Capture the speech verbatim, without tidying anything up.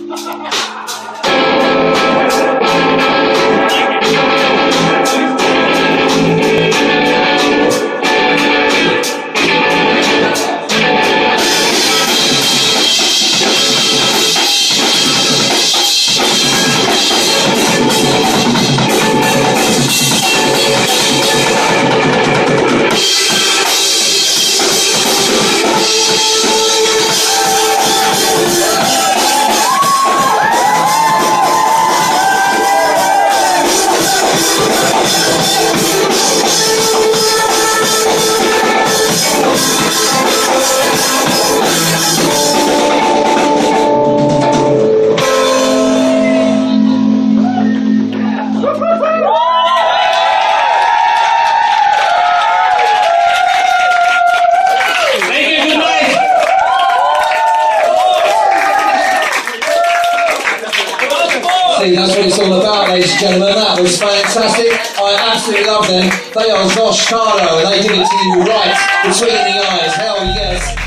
That's what it's all about, ladies and gentlemen. That was fantastic. I absolutely love them. They are Zosh Cardo, and they did it to you right between the eyes. Hell yes.